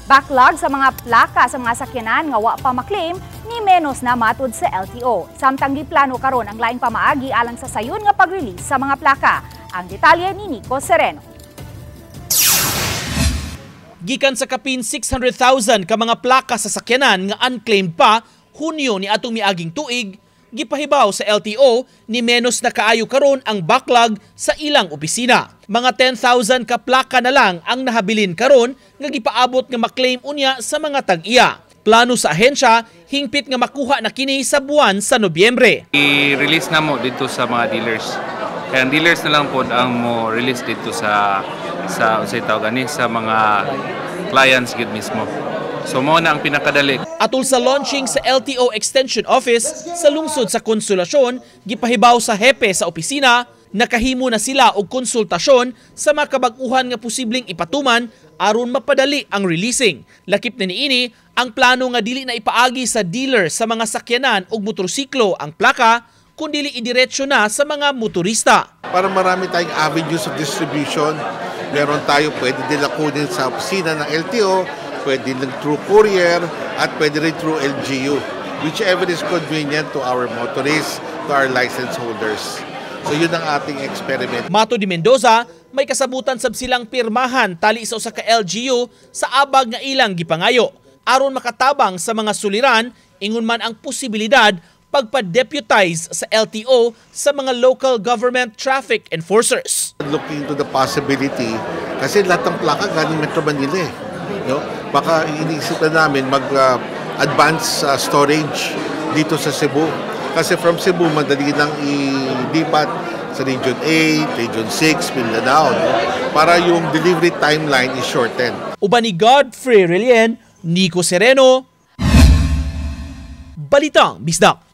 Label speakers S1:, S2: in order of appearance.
S1: Backlog sa mga plaka sa mga sakyanan nga wa pa maklaim ni menos na matud sa LTO. Samtang giplano karon ang laing pamaagi alang sa sayon nga pag-release sa mga plaka. Ang detalye ni Nico Sereno.
S2: Gikan sa kapin 600,000 ka mga plaka sa sakyanan nga unclaimed pa Hunyo ni atong miaging tuig, gipahibaw sa LTO ni menos na kaayo karon ang backlog sa ilang opisina. Mga 10,000 ka plaka na lang ang nahabilin karon nga gipaabot nga maklaim unya sa mga tag-iya. Plano sa ahensya, hingpit nga makuha na kini sa buwan sa Nobyembre.
S3: I-release na mo dito sa mga dealers. Kaya ang dealers na lang po ang mo release dito sa mga clients gid mismo. So mo na ang pinakadali.
S2: Atul sa launching sa LTO Extension Office sa lungsod sa Konsolasyon, gipahibaw sa hepe sa opisina, nakahimo na sila og konsultasyon sa mga kabag-uhan nga posibleng ipatuman aron mapadali ang releasing. Lakip na niini ang plano nga dili na ipaagi sa dealer sa mga sakyanan ug motorsiklo ang plaka, kundi idiretso na sa mga motorista.
S4: Para marami tayong avenues of distribution, meron tayo pwede nila kunin sa opisina ng LTO, pwede rin through courier, at pwede rin through LGU, whichever is convenient to our motorists, to our license holders. So yun ang ating experiment.
S2: Mato di Mendoza, may kasabutan sab silang pirmahan tali sa usa ka LGU sa abag nga ilang gipangayo. Aron makatabang sa mga suliran, ingon man ang posibilidad pagpa-deputize sa LTO sa mga local government traffic enforcers.
S4: Looking to the possibility, kasi lahat ng plaka galing Metro Manila eh. No? Baka iniisip na namin mag-advance storage dito sa Cebu. Kasi from Cebu, madali nang i-lipat sa Region 8, Region 6, Mindanao. No? Para yung delivery timeline is shortened.
S2: Uban ni Godfrey Relien, Nico Sereno, Balitang Bisdak.